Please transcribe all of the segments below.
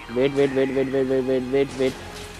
Wait wait wait wait wait wait wait wait wait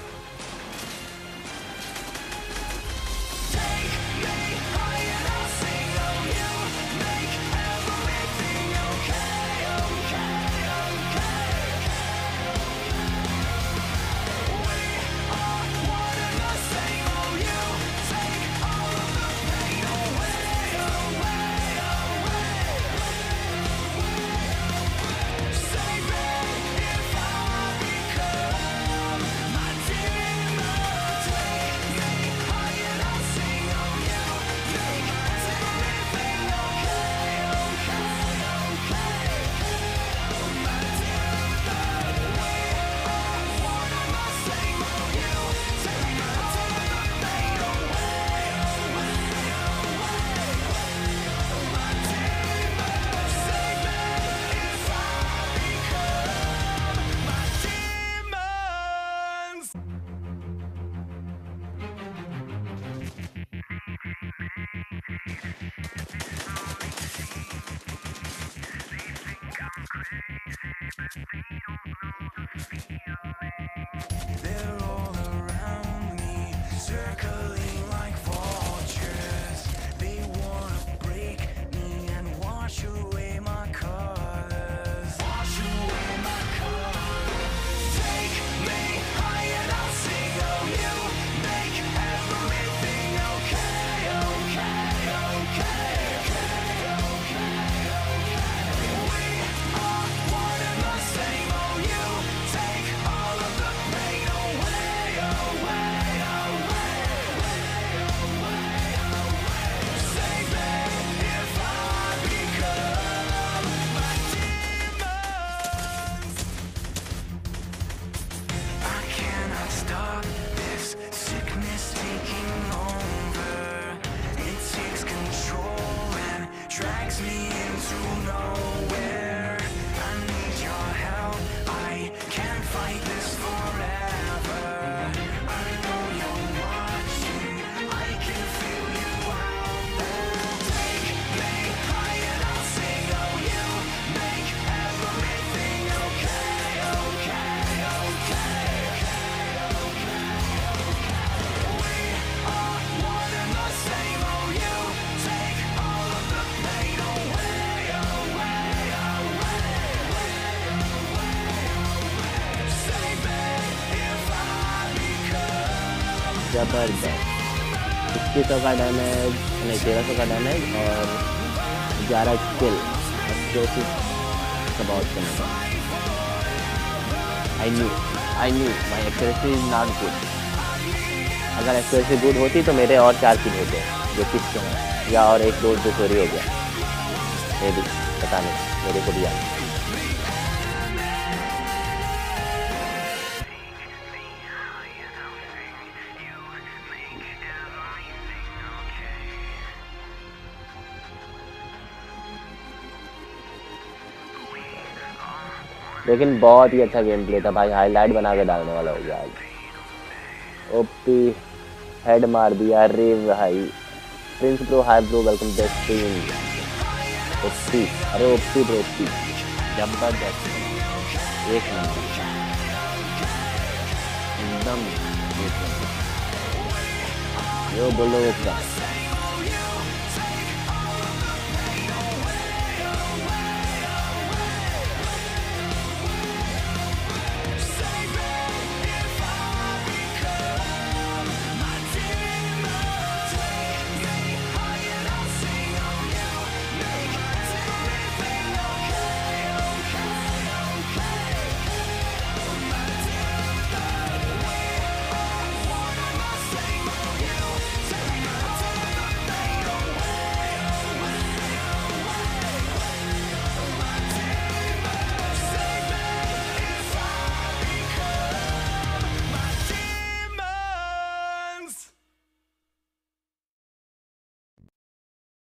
They're all around me, circling like vultures. They wanna break me and wash away my colors. Wash away my colors. Take me high and I'll sing of you. Make everything okay, okay, okay, okay, okay, okay. We are one and the same. Oh, you take all of the pain away, away, away, away, away. Save me if I become my demons. I cannot stop this sickness taking over. It takes control and drags me into nowhere. I need your help. I can't fight this forever. I know you're watching. I can feel you out there. Take me high and I'll sing of you. Make everything okay, okay, okay, okay, okay. We are one and the same. Oh, you take all of the pain away, away, away, away. Save me if I become. जबरदस्त 2100 का damage नहीं 1300 का damage और 11 kill बहुत कम। I knew my accuracy is not good. अगर accuracy good होती तो मेरे और 4 किल होते जो किसके हैं, या और एक रोड जो चोरी हो गया मे भी, पता नहीं, मेरे को भी याद नहीं। लेकिन बहुत ही अच्छा गेम प्ले था भाई, हाईलाइट बना के डालने वाला हो गया आज। ओपी हेड मार दिया रे भाई। Prince bro hi bro, welcome to the stream. OP, अरे ओपी ब्रो, ओपी जबरदस्त, एक नंबर एकदम एक नंबर। यो बोलो क्या